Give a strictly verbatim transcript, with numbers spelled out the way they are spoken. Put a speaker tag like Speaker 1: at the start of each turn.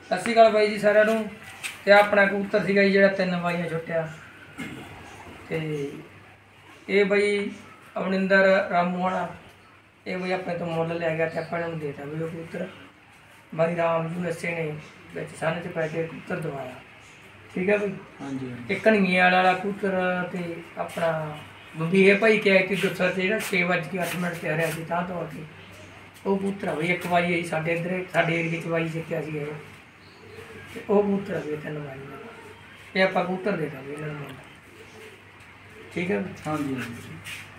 Speaker 1: ਸਤਿ ਸ਼੍ਰੀ ਅਕਾਲ ਬਾਈ ਜੀ ਸਾਰਿਆਂ ਨੂੰ। ਤੇ ਆਪਣਾ ਕਬੂਤਰ ਸੀਗਾ ਜੀ ਜਿਹੜਾ ਤਿੰਨ ਬਾਈਆਂ ਛੁੱਟਿਆ ਤੇ ਇਹ ਬਈ ਅਮਰਿੰਦਰ ਰਾਮੂ ਵਾਲਾ ਇਹ ਬਈ ਆਪਣੇ ਤੋਂ ਮੁੱਲ ਲੈ ਗਿਆ ਤੇ ਆਪਾਂ ਨੂੰ ਦੇਤਾ ਵੀ ਉਹ ਕਬੂਤਰ ਬਾਈ ਰਾਮ ਜੀ ਨੱਸੇ ਨੇ ਵਿੱਚ ਸੰਨ ਚ ਪੈ ਕੇ ਕਬੂਤਰ ਦਵਾਇਆ। ठीक है भाई। हाँ जी। एक कन्हैया वाला कबूतर ते अपना बंबीए भाई क्या कि गुस्सा से जो छे बज के अठ मिनट पे आ रहा था तो आके वो कबूतर भाई एक बारी आई साढ़े इधर साढ़े एरिए च बाई जित्या सी वो कबूतर भी तीन बारी ये आप कबूतर दे देंगे। ठीक है। हाँ जी।